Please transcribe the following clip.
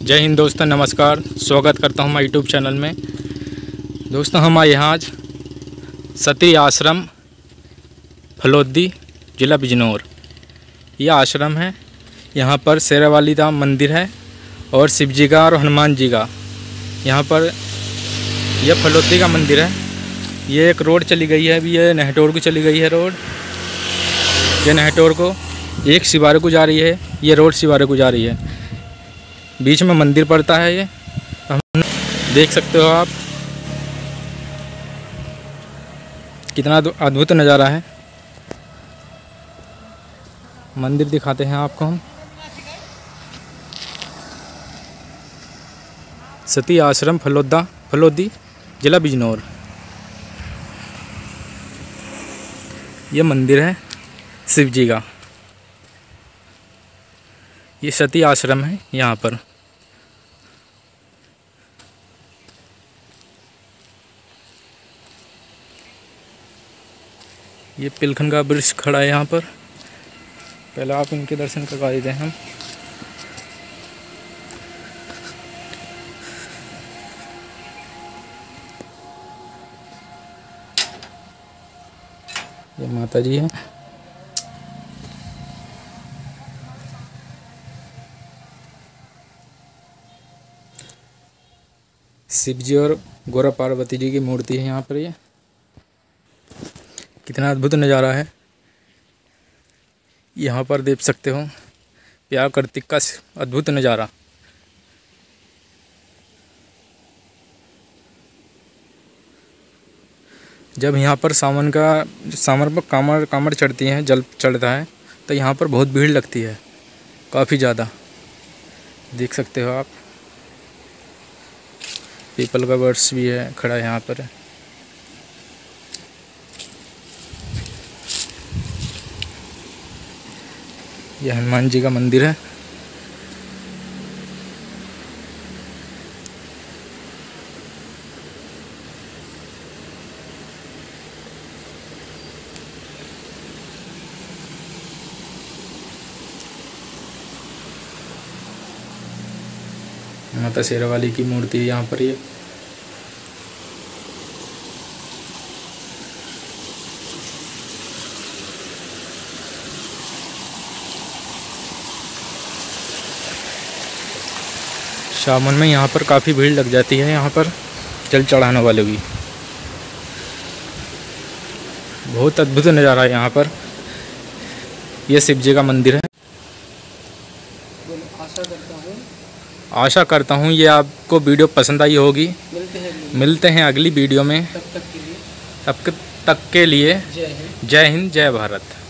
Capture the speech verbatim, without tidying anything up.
जय हिंद दोस्तों, नमस्कार। स्वागत करता हूं मैं यूट्यूब चैनल में। दोस्तों हम आए यहाँ आज सती आश्रम फलोदी, ज़िला बिजनौर। यह आश्रम है। यहाँ पर शेरावाली धाम मंदिर है और शिव जी का और हनुमान जी का। यहाँ पर यह फलोदी का मंदिर है। ये एक रोड चली गई है, अभी ये नहटोर को चली गई है रोड। ये नहटोर को एक सिवारे को जा रही है, ये रोड सिवारे को जा रही है। बीच में मंदिर पड़ता है। ये हम देख सकते हो आप, कितना अद्भुत नज़ारा है। मंदिर दिखाते हैं आपको हम। सती आश्रम फलोदा फलोदी, ज़िला बिजनौर। ये मंदिर है शिव जी का। ये सती आश्रम है यहाँ पर। ये पिलखन का वृक्ष खड़ा है यहाँ पर। पहले आप इनके दर्शन करवा देते हैं हम। ये माता जी है। शिव जी और गौरा पार्वती जी की मूर्ति है यहाँ पर। ये कितना अद्भुत नज़ारा है। यहाँ पर देख सकते हो प्यार कार्तिक का अद्भुत नज़ारा। जब यहाँ पर सावन का सावन पर कामड़ कामड़ चढ़ती हैं, जल चढ़ता है, तो यहाँ पर बहुत भीड़ लगती है, काफ़ी ज़्यादा। देख सकते हो आप, पीपल का वृक्ष भी है खड़ा यहाँ पर। यह हनुमान जी का मंदिर है। माता शेरावाली की मूर्ति है यहाँ पर। ये सावन में यहाँ पर काफ़ी भीड़ लग जाती है। यहाँ पर जल चढ़ाने वालों की बहुत अद्भुत नज़ारा है यहाँ पर। यह शिव जी का मंदिर है। आशा करता हूँ आशा करता हूँ ये आपको वीडियो पसंद आई होगी। मिलते हैं मिलते हैं अगली वीडियो में। तब तक के लिए तब तक के लिए जय हिंद। जय हिंद, जय भारत।